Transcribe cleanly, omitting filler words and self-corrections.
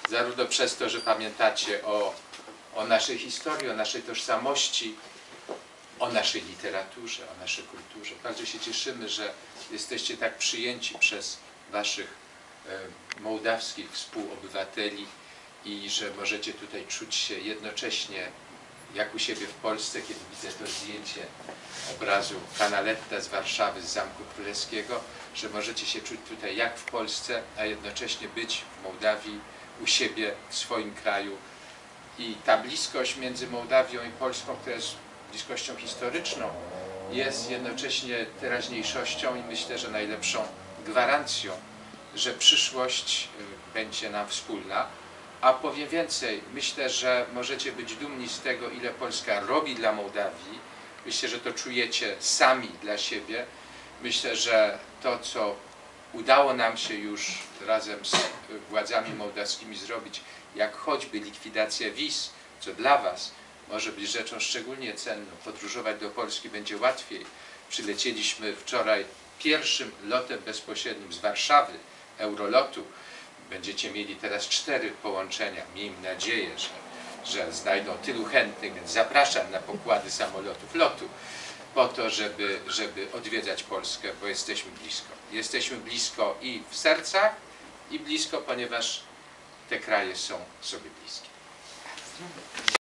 zarówno przez to, że pamiętacie o naszej historii, o naszej tożsamości, o naszej literaturze, o naszej kulturze. Bardzo się cieszymy, że jesteście tak przyjęci przez waszych mołdawskich współobywateli i że możecie tutaj czuć się jednocześnie jak u siebie w Polsce, kiedy widzę to zdjęcie obrazu Canaletta z Warszawy, z Zamku Królewskiego, że możecie się czuć tutaj jak w Polsce, a jednocześnie być w Mołdawii, u siebie, w swoim kraju. I ta bliskość między Mołdawią i Polską, która jest bliskością historyczną, jest jednocześnie teraźniejszością i myślę, że najlepszą gwarancją, że przyszłość będzie nam wspólna. A powiem więcej, myślę, że możecie być dumni z tego, ile Polska robi dla Mołdawii. Myślę, że to czujecie sami dla siebie. Myślę, że to, co udało nam się już razem z władzami mołdawskimi zrobić, jak choćby likwidacja wiz, co dla was może być rzeczą szczególnie cenną. Podróżować do Polski będzie łatwiej. Przylecieliśmy wczoraj pierwszym lotem bezpośrednim z Warszawy, Eurolotu. Będziecie mieli teraz 4 połączenia. Miejmy nadzieję, że znajdą tylu chętnych, więc zapraszam na pokłady samolotów LOT-u po to, żeby odwiedzać Polskę, bo jesteśmy blisko. Jesteśmy blisko i w sercach, i blisko, ponieważ te kraje są sobie bliskie.